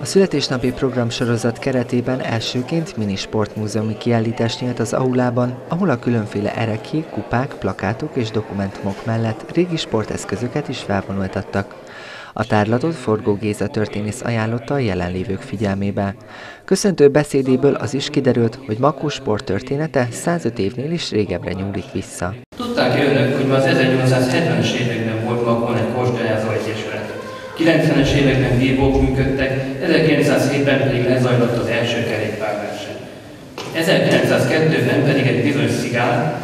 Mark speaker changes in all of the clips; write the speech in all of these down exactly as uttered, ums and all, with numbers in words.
Speaker 1: A születésnapi programsorozat keretében elsőként mini sportmúzeumi kiállítás nyílt az aulában, ahol a különféle ereklyék, kupák, plakátok és dokumentumok mellett régi sporteszközöket is felvonultattak. A tárlatot Forgó Géza történész ajánlotta a jelenlévők figyelmébe. Köszöntő beszédéből az is kiderült, hogy Makó sporttörténete százöt évnél is régebbre nyúlik vissza.
Speaker 2: Tudták-e önök, hogy már az ezernyolcszázhetvenes években volt Makón egy korcsolyázó egyesület? kilencvenes években vívók működtek, ezerkilencszázhétben pedig lezajlott az első kerékpárverseny. ezerkilencszázkettőben pedig egy bizonyos szigár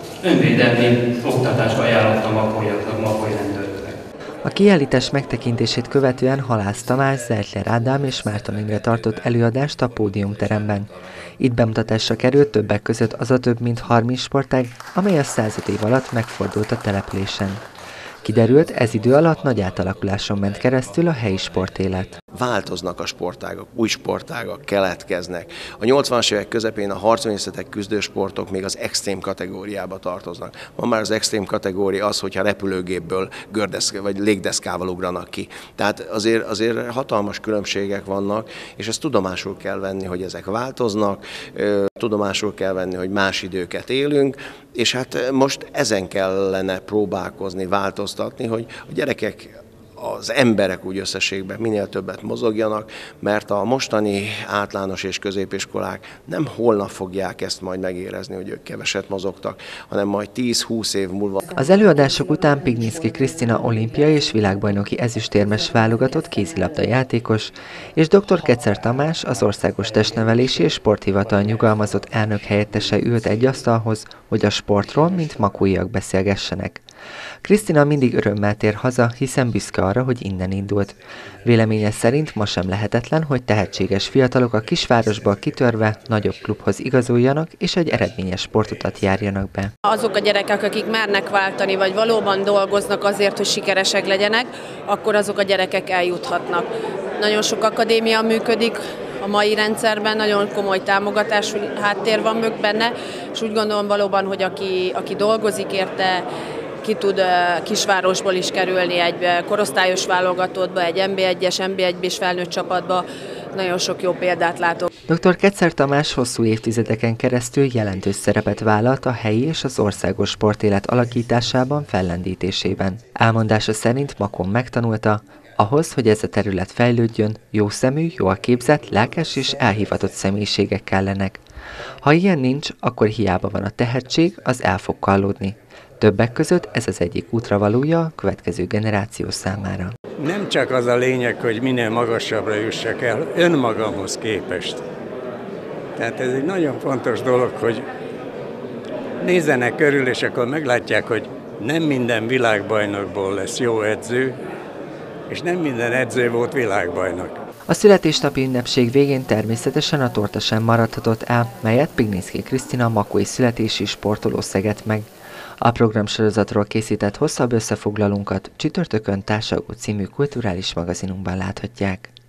Speaker 2: önvédelmi oktatást ajánlott a makóiaknak, makói rendőröknek.
Speaker 1: A kiállítás megtekintését követően Halász Tamás, Zertler Ádám és Márton Imre tartott előadást a pódiumteremben. Itt bemutatásra került többek között az a több mint harminc sportág, amely a százöt év alatt megfordult a településen. Kiderült, ez idő alatt nagy átalakuláson ment keresztül a helyi sportélet.
Speaker 3: Változnak a sportágak, új sportágak keletkeznek. A nyolcvanas évek közepén a harcművészetek, küzdősportok még az extrém kategóriába tartoznak. Ma már az extrém kategória az, hogyha repülőgépből gördesz, vagy légdeszkával ugranak ki. Tehát azért, azért hatalmas különbségek vannak, és ezt tudomásul kell venni, hogy ezek változnak, tudomásul kell venni, hogy más időket élünk, és hát most ezen kellene próbálkozni, változtatni, hogy a gyerekek, az emberek úgy összességben minél többet mozogjanak, mert a mostani általános és középiskolák nem holnap fogják ezt majd megérezni, hogy ők keveset mozogtak, hanem majd tíz-húsz év múlva.
Speaker 1: Az előadások után Pignyicki Krisztina olimpiai és világbajnoki ezüstérmes válogatott kézilabda játékos, és dr. Kecer Tamás, az Országos Testnevelési és Sporthivatal nyugalmazott elnök helyettese ült egy asztalhoz, hogy a sportról, mint makóiak beszélgessenek. Krisztina mindig örömmel tér haza, hiszen büszke arra, hogy innen indult. Véleménye szerint ma sem lehetetlen, hogy tehetséges fiatalok a kisvárosból kitörve nagyobb klubhoz igazoljanak, és egy eredményes sportutat járjanak be.
Speaker 4: Azok a gyerekek, akik mernek váltani, vagy valóban dolgoznak azért, hogy sikeresek legyenek, akkor azok a gyerekek eljuthatnak. Nagyon sok akadémia működik a mai rendszerben, nagyon komoly támogatás háttér van mögött benne, és úgy gondolom valóban, hogy aki, aki dolgozik érte, ki tud kisvárosból is kerülni egy korosztályos válogatottba, egy en bé egyes, en bé egy-es felnőtt csapatba. Nagyon sok jó példát látok.
Speaker 1: dr. Kecer Tamás hosszú évtizedeken keresztül jelentős szerepet vállalt a helyi és az országos sportélet alakításában, fellendítésében. Elmondása szerint Makón megtanulta, ahhoz, hogy ez a terület fejlődjön, jó szemű, jól képzett, lelkes és elhivatott személyiségek kellenek. Ha ilyen nincs, akkor hiába van a tehetség, az el fog kallódni. Többek között ez az egyik útravalója a következő generáció számára.
Speaker 5: Nem csak az a lényeg, hogy minél magasabbra jussak el önmagamhoz képest. Tehát ez egy nagyon fontos dolog, hogy nézzenek körül, és akkor meglátják, hogy nem minden világbajnokból lesz jó edző, és nem minden edző volt világbajnok.
Speaker 1: A születésnapi ünnepség végén természetesen a torta sem maradhatott el, melyet Pignyicki Krisztina makói születési sportoló szegett meg. A programsorozatról készített hosszabb összefoglalónkat csütörtökön Társalgó című kulturális magazinunkban láthatják.